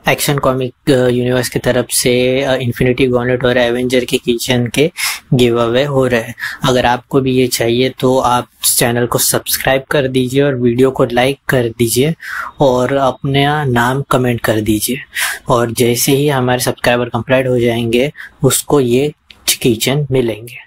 Action comic universe की तरफ से इन्फिनिटी गॉन्टलेट और एवेंजर के किचन के गिव अवे हो रहे हैं। अगर आपको भी ये चाहिए तो आप चैनल को सब्सक्राइब कर दीजिए और वीडियो को लाइक कर दीजिए और अपना नाम कमेंट कर दीजिए, और जैसे ही हमारे सब्सक्राइबर कंप्लीट हो जाएंगे उसको ये किचन मिलेंगे।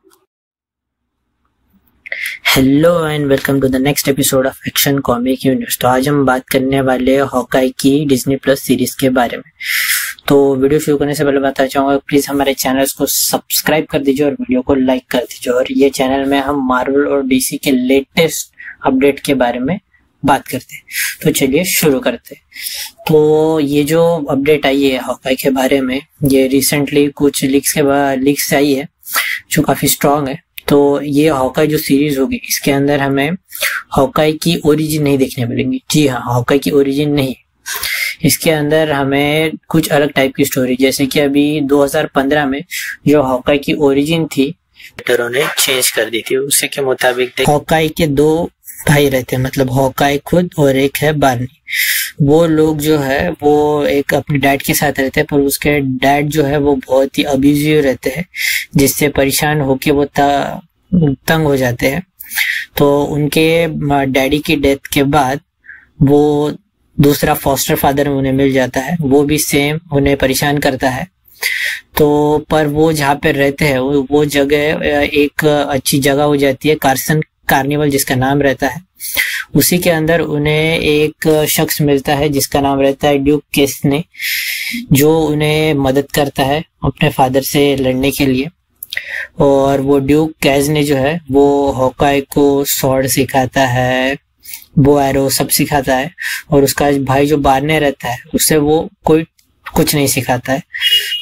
Hello and welcome to the next episode of action comic universe. तो आज हम बात करने वाले हैं हॉकाई की डिज्नी प्लस सीरीज के बारे में। तो वीडियो शुरू करने से पहले बताना चाहूंगा, प्लीज हमारे चैनल को सब्सक्राइब कर दीजिए और वीडियो को लाइक कर दीजिए। और ये चैनल में हम मार्वल और डीसी के लेटेस्ट अपडेट के बारे में बात करते हैं। तो चलिए शुरू करते हैं। तो ये जो अपडेट आई है हॉकाई के बारे में, ये रिसेंटली कुछ लीक्स आई है जो काफी स्ट्रांग है। तो ये हॉकाई जो सीरीज होगी इसके अंदर हमें हॉकाई की ओरिजिन नहीं देखने मिलेंगी। जी हाँ, हॉकाई की ओरिजिन नहीं, इसके अंदर हमें कुछ अलग टाइप की स्टोरी, जैसे कि अभी 2015 में जो हॉकाई की ओरिजिन थी एक्टरों ने चेंज कर दी थी। उसी के मुताबिक हॉकाई के दो भाई रहते हैं, मतलब हॉकाई खुद और एक है बार्नी। वो लोग जो है वो एक अपने डैड के साथ रहते हैं, पर उसके डैड जो है वो बहुत ही अब्यूजिव रहते हैं, जिससे परेशान होके वो तंग हो जाते हैं। तो उनके डैडी की डेथ के बाद वो दूसरा फॉस्टर फादर उन्हें मिल जाता है, वो भी सेम उन्हें परेशान करता है। तो पर वो जहाँ पे रहते हैं वो जगह एक अच्छी जगह हो जाती है, कार्निवल जिसका नाम रहता है। उसी के अंदर उन्हें एक शख्स मिलता है जिसका नाम रहता है ड्यूक केसने, जो उन्हें मदद करता है अपने फादर से लड़ने के लिए। और वो ड्यूक केसने जो है वो हॉकाई को स्वॉर्ड सिखाता है, वो एरो सब सिखाता है, और उसका भाई जो बारने रहता है उससे वो कोई कुछ नहीं सिखाता है।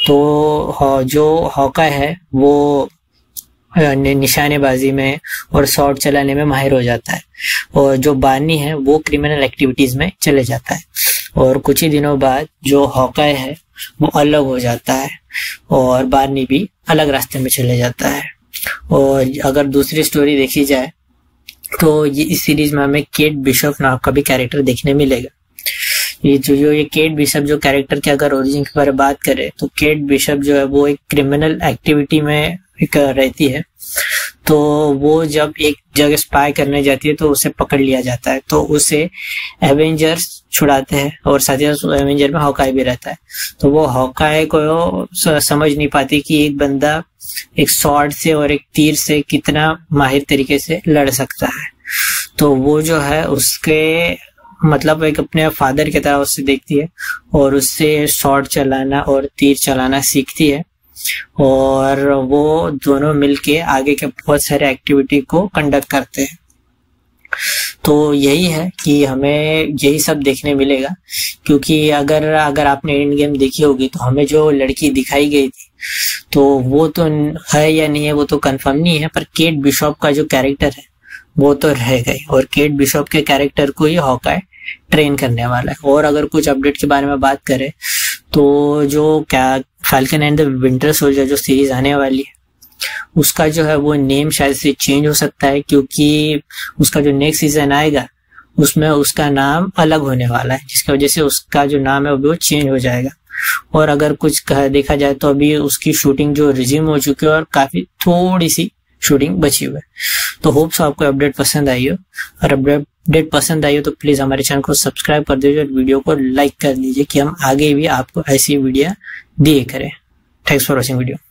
तो जो हॉकाई है वो निशानेबाजी में और शॉट चलाने में माहिर हो जाता है, और जो बार्नी है वो क्रिमिनल एक्टिविटीज में चले जाता है। और कुछ ही दिनों बाद जो हॉकाई है वो अलग हो जाता है और बार्नी भी अलग रास्ते में चले जाता है। और अगर दूसरी स्टोरी देखी जाए तो ये इस सीरीज में हमें केट बिशप नाम का भी कैरेक्टर देखने मिलेगा। ये केट बिशप जो कैरेक्टर के अगर ओरिजिन के बारे में बात करें तो केट बिशप जो है वो एक क्रिमिनल एक्टिविटी में रहती है। तो वो जब एक जगह स्पाई करने जाती है तो उसे पकड़ लिया जाता है, तो उसे एवेंजर्स छुड़ाते हैं, और साथ ही एवेंजर में हॉकाई भी रहता है। तो वो हॉकाई को समझ नहीं पाती कि एक बंदा एक स्वॉर्ड से और एक तीर से कितना माहिर तरीके से लड़ सकता है। तो वो जो है उसके मतलब एक अपने फादर की तरह उससे देखती है और उससे स्वॉर्ड चलाना और तीर चलाना सीखती है, और वो दोनों मिलके आगे के बहुत सारे एक्टिविटी को कंडक्ट करते हैं। तो यही है कि हमें यही सब देखने मिलेगा, क्योंकि अगर आपने एंड गेम देखी होगी तो हमें जो लड़की दिखाई गई थी तो वो तो है या नहीं है वो तो कंफर्म नहीं है, पर केट बिशप का जो कैरेक्टर है वो तो रह गई, और केट बिशप के कैरेक्टर को ही हॉकाई ट्रेन करने वाला है। और अगर कुछ अपडेट के बारे में बात करें तो जो Falcon and the Winter Soldier जो सीरीज आने वाली है उसका जो है वो नेम शायद से चेंज हो सकता है, क्योंकि उसका जो नेक्स्ट सीजन आएगा उसमें उसका नाम अलग होने वाला है, जिसकी वजह से उसका जो नाम है वो चेंज हो जाएगा। और अगर कुछ देखा जाए तो अभी उसकी शूटिंग जो रिज्यूम हो चुकी है और काफी थोड़ी सी शूटिंग बची हुई है। तो होप सो आपको अपडेट पसंद आई हो, और अपडेट पसंद आई हो तो प्लीज हमारे चैनल को सब्सक्राइब कर दीजिए और वीडियो को लाइक कर दीजिए कि हम आगे भी आपको ऐसी वीडियो दिए करें। Thanks for watching video.